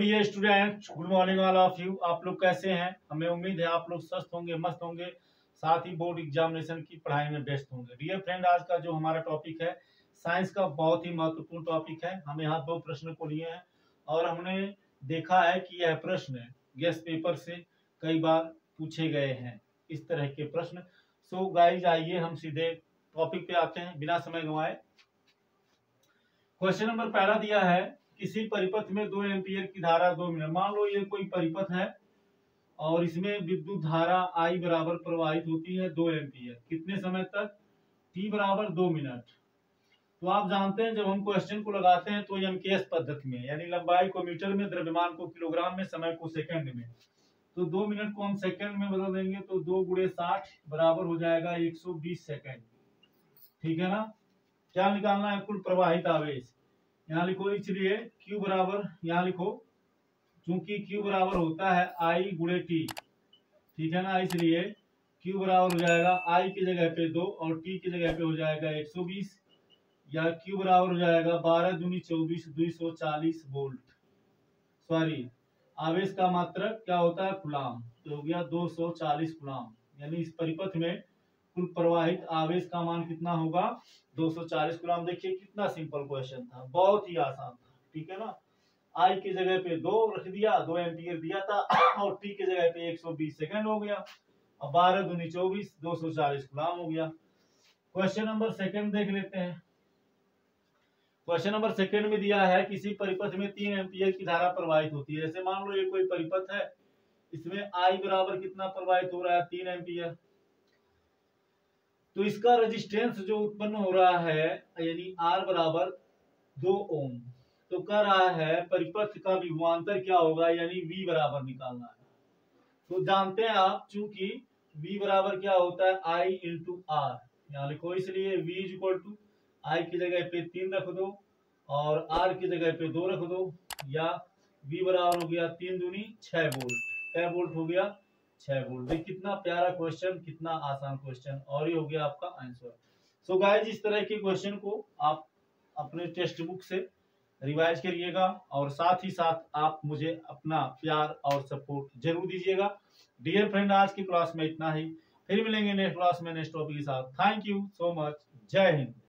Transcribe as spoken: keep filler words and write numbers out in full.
Dear student, good morning all of you. आप लोग कैसे हैं? हमें उम्मीद है आप लोग स्वस्थ होंगे, मस्त होंगे, साथ ही बोर्ड एग्जामिनेशन की पढ़ाई में व्यस्त होंगे। डियर फ्रेंड, आज का जो हमारा टॉपिक है साइंस का बहुत ही महत्वपूर्ण टॉपिक है। हम यहाँ दो प्रश्न को लिए हैं और हमने देखा है कि यह प्रश्न गेस्ट पेपर से कई बार पूछे गए हैं, इस तरह के प्रश्न। सो गाइज, आइए हम सीधे टॉपिक पे आते हैं बिना समय गंवाए। क्वेश्चन नंबर पहला दिया है, किसी परिपथ में दो एम्पियर की धारा दो मिनट। मान लो ये कोई परिपथ है और इसमें विद्युत धारा आई बराबर प्रवाहित होती है दो एम्पियर। कितने समय तक? टी बराबर दो मिनट। तो आप जानते हैं जब हम क्वेश्चन को लगाते हैं तो एमकेएस पद्धति में, यानी लंबाई को मीटर में, द्रव्यमान को किलोग्राम में, समय को सेकंड में। तो दो मिनट को हम सेकंड में बदल देंगे तो दो गुणे साठ बराबर हो जाएगा एक सौ बीस सेकंड। ठीक है ना? क्या निकालना है? कुल प्रवाहित आवेश। यहाँ लिखो, इसलिए Q बराबर, यहाँ लिखो, चूंकि Q बराबर होता है I गुणे टी, ठीक है ना, इसलिए Q बराबर हो जाएगा I की जगह पे दो और T की जगह पे हो जाएगा एक सौ बीस, या Q बराबर हो जाएगा बारह दूनी चौबीस, दो सौ चालीस वोल्ट। सॉरी, आवेश का मात्रक क्या होता है? कूलाम। तो हो गया दो सौ चालीस कूलाम। यानी इस परिपथ में कुल प्रवाहित आवेश का मान कितना होगा? दो सौ चालीस कूलाम। देखिए कितना सिंपल क्वेश्चन था, बहुत ही आसान था। ठीक है ना? आई की जगह पे दो रख दिया, दो एम्पियर दिया था, और टी की जगह पे एक सौ बीस सेकंड हो गया। अब बारह दूनी चौबीस, दो सौ चालीस कूलाम हो गया। क्वेश्चन नंबर सेकंड देख लेते हैं। क्वेश्चन नंबर सेकंड में दिया है, किसी परिपथ में तीन एम्पियर की धारा प्रवाहित होती है। जैसे मान लो ये कोई परिपथ है, इसमें आई बराबर कितना प्रवाहित हो रहा है? तीन एम्पियर। तो इसका रेजिस्टेंस जो उत्पन्न हो रहा है, यानी आर बराबर दो ओम। तो कह रहा है परिपथ का विभवांतर क्या होगा, यानी वी बराबर निकालना है। तो जानते हैं आप, चूंकि वी बराबर क्या होता है? I into R. यहाँ लिखो, इसलिए V is equal to I की जगह पे तीन रख दो और आर की जगह पे दो रख दो, या वी बराबर हो गया तीन दूनी छह वोल्ट। छह वोल्ट हो गया छह वोल्ट। देखिए कितना प्यारा क्वेश्चन, कितना आसान क्वेश्चन, और ये हो गया आपका आंसर। सो गाइस, इस तरह के क्वेश्चन को आप अपने टेक्स्ट बुक से रिवाइज करिएगा और साथ ही साथ आप मुझे अपना प्यार और सपोर्ट जरूर दीजिएगा। डियर फ्रेंड, आज की क्लास में इतना ही। फिर मिलेंगे नेक्स्ट क्लास में नेक्स्ट टॉपिक के साथ। Thank you so much. Jai Hind.